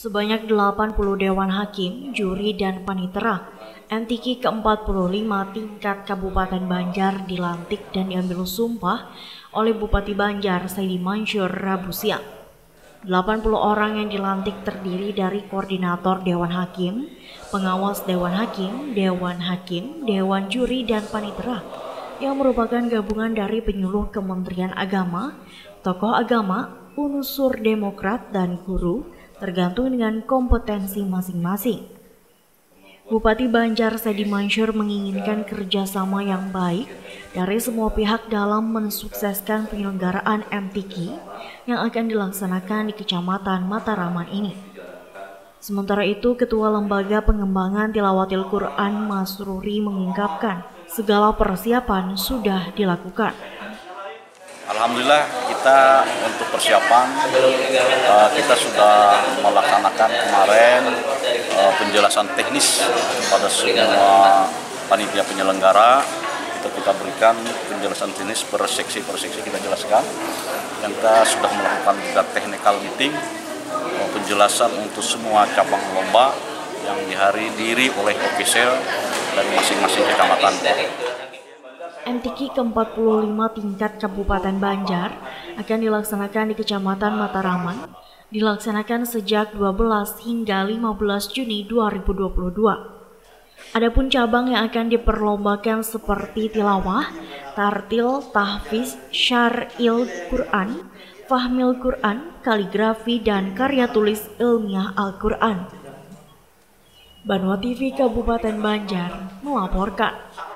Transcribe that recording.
Sebanyak 80 Dewan Hakim, Juri, dan Panitera MTQ ke-45 tingkat Kabupaten Banjar dilantik dan diambil sumpah oleh Bupati Banjar Saidi Mansur Rabu siang. 80 orang yang dilantik terdiri dari Koordinator Dewan Hakim, Pengawas Dewan Hakim, Dewan Juri, dan Panitera yang merupakan gabungan dari penyuluh Kementerian Agama, tokoh agama, unsur demokrat, dan guru, tergantung dengan kompetensi masing-masing. Bupati Banjar Saidi Mansur menginginkan kerjasama yang baik dari semua pihak dalam mensukseskan penyelenggaraan MTQ yang akan dilaksanakan di Kecamatan Mataraman ini. Sementara itu, Ketua Lembaga Pengembangan Tilawatil Quran Masruri mengungkapkan segala persiapan sudah dilakukan. Alhamdulillah kita untuk persiapan kita sudah melaksanakan kemarin penjelasan teknis kepada semua panitia penyelenggara. Itu kita berikan penjelasan teknis per seksi kita jelaskan. Dan kita sudah melakukan juga technical meeting penjelasan untuk semua cabang lomba yang dihadiri oleh ofisial dari masing-masing kecamatan. MTQ ke-45 tingkat Kabupaten Banjar akan dilaksanakan di Kecamatan Mataraman, dilaksanakan sejak 12 hingga 15 Juni 2022. Adapun cabang yang akan diperlombakan seperti tilawah, tartil, tahfiz, syar'il Quran, fahmil Quran, kaligrafi, dan karya tulis ilmiah Al-Quran. Banua TV Kabupaten Banjar melaporkan.